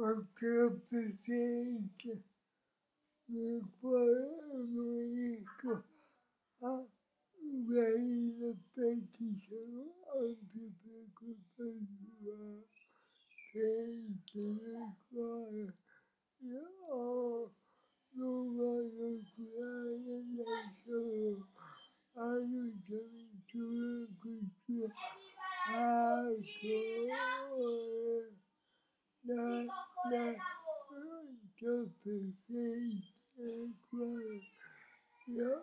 Отцепите Николаевичу, а Гаина Петичева антиприкупила Николая. Я думаю, крайне нашего, а людям человеку, а на антиприкупила. Я